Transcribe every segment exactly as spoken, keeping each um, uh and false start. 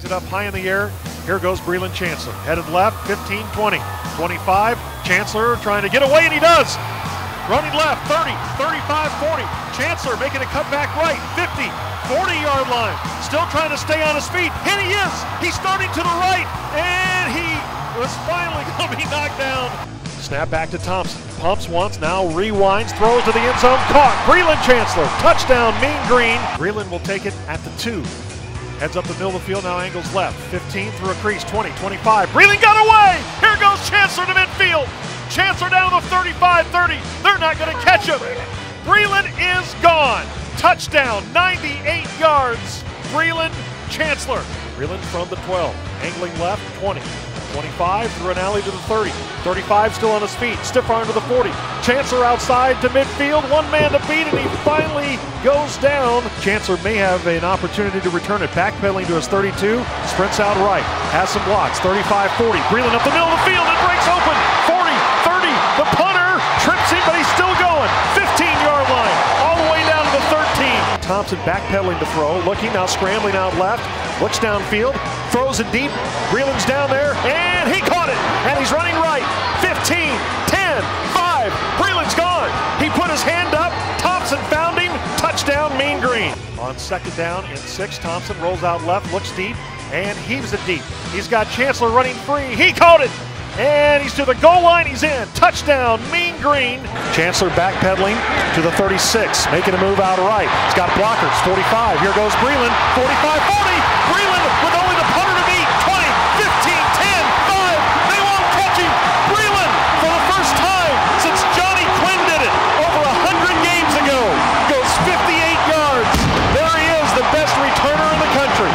it up high in the air. Here goes Breland Chancellor. Headed left, fifteen, twenty, twenty-five. Chancellor trying to get away, and he does. Running left, thirty, thirty-five, forty. Chancellor making a cut back right, fifty, forty-yard line. Still trying to stay on his feet. And he is. He's starting to the right, and he was finally going to be knocked down. Snap back to Thompson. Pumps once, now rewinds, throws to the end zone. Caught. Breland Chancellor. Touchdown, Mean Green. Breland will take it at the two. Heads up the middle of the field, now angles left. fifteen through a crease, twenty, twenty-five. Breland got away! Here goes Chancellor to midfield. Chancellor down to the thirty-five, thirty. They're not going to catch him. Breland is gone. Touchdown, ninety-eight yards. Breland Chancellor. Breland from the twelve. Angling left, twenty. twenty-five through an alley to the thirty. thirty-five still on his feet. Stiff arm to the forty. Chancellor outside to midfield. One man to beat, and he finally goes down. Chancellor may have an opportunity to return it. Backpedaling to his thirty-two. Sprints out right. Has some blocks. thirty-five, forty. Breland up the middle of the field and breaks open. forty, thirty. The punter trips him, but he's still going. fifteen-yard line. All the way down to the thirteen. Thompson backpedaling to throw. Looking now, scrambling out left. Looks downfield. Throws it deep. Breland's down there, and he caught it. And he's running right. fifteen, ten, five. Breland's gone. He put his hand up. Thompson found him. Touchdown, Mean Green. On second down and six, Thompson rolls out left, looks deep, and heaves it deep. He's got Chancellor running free. He caught it. And he's to the goal line. He's in. Touchdown, Mean Green. Chancellor backpedaling to the thirty-six, making a move out right. He's got blockers. forty-five. Here goes Breland. forty-five, forty. Breland with only the punter to beat. twenty, fifteen, ten, five. They won't catch him. Breland, for the first time since Johnny Quinn did it over one hundred games ago, goes fifty-eight yards. There he is, the best returner in the country.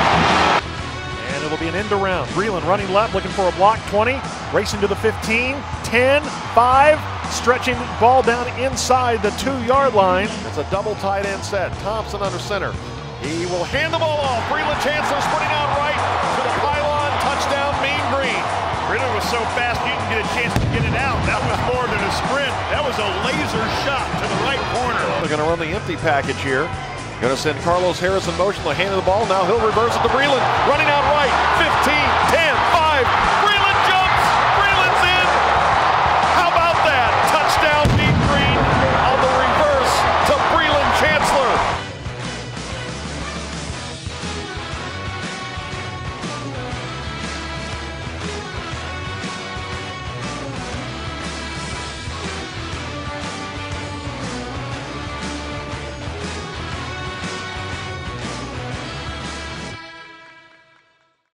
And it'll be an end around. Breland running left, looking for a block. twenty. Racing to the fifteen, ten, five, stretching the ball down inside the two-yard line. It's a double tight end set. Thompson under center. He will hand the ball off. Breland Chancellor sprinting out right to the pylon. Touchdown, Mean Green. Breland was so fast you didn't get a chance to get it out. That was more than a sprint. That was a laser shot to the right corner. They're going to run the empty package here. Going to send Carlos Harris in motion. The hand of the ball. Now he'll reverse it to Breland. Running out right. fifteen, ten, five. Breland